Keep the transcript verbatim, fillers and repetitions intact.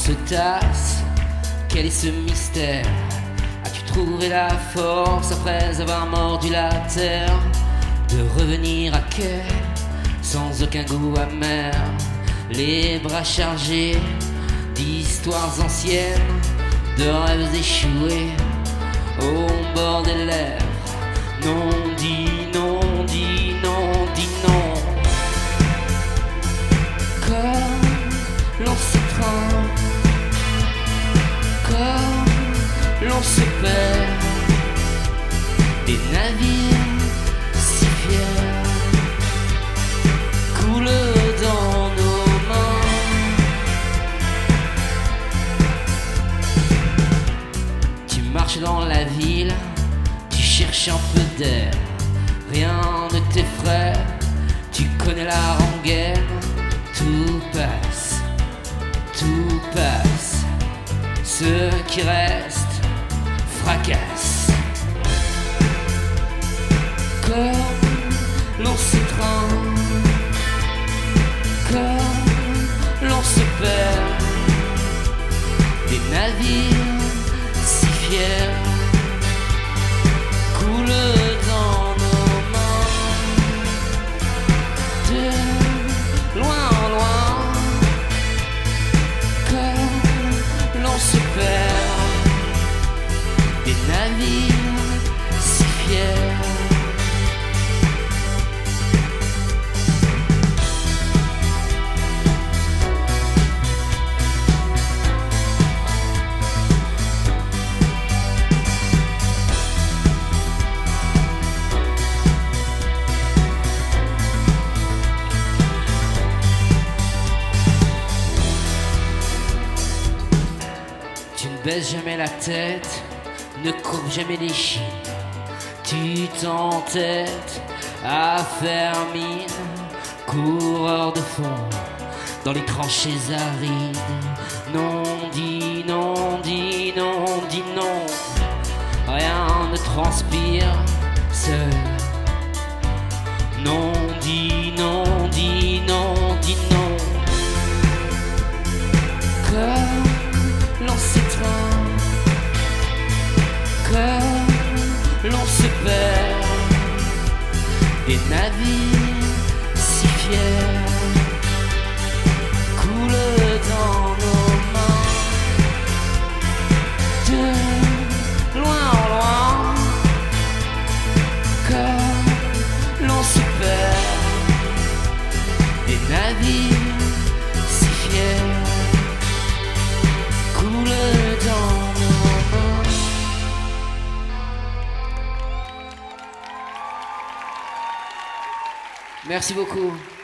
se tasse. Quel est ce mystère? As-tu trouvé la force après avoir mordu la terre de revenir à quai sans aucun goût amer, les bras chargés d'histoires anciennes, de rêves échoués au bord des lèvres? Non, dis non, dis non, dis non. Comme l'on s'étreint, comme l'on se perd, des navires si fiers coulent dans nos mains. Tu marches dans la ville, tu cherches un peu d'air, rien ne t'effraie, tu connais la rengaine. Tout passe, tout passe, ce qui reste fracasse. Comme l'on s'étreint, comme l'on se perd, des navires si fiers coulent dans nos mains. De loin en loin, comme l'on se perd, des navires si fiers. Tu ne baisses jamais la tête, ne courbe jamais les chines. Tu t'entêtes à faire mine, coureur de fond dans les tranchées arides. Non, dis non, dis non, dis non. Rien ne transpire seul. Non, dis non, dis non, dis non. Comme l'on s'étreint, comme l'on se perd, des navires si fiers coulent dans nos mains. De loin en loin, comme l'on se perd, des navires si fiers coulent dans nos mains. Merci beaucoup.